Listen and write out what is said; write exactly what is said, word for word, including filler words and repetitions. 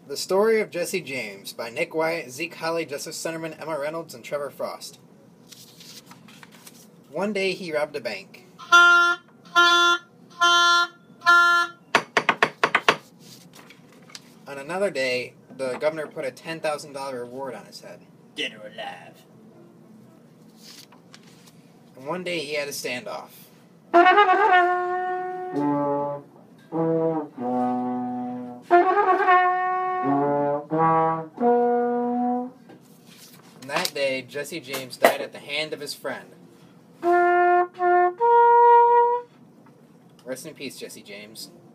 The Story of Jesse James by Nick Wyatt, Zeke Holly, Joseph Centerman, Emma Reynolds, and Trevor Frost. One day he robbed a bank. On another day, the governor put a ten thousand dollars reward on his head. Dead or alive. And one day he had a standoff. And that day, Jesse James died at the hand of his friend. Rest in peace, Jesse James.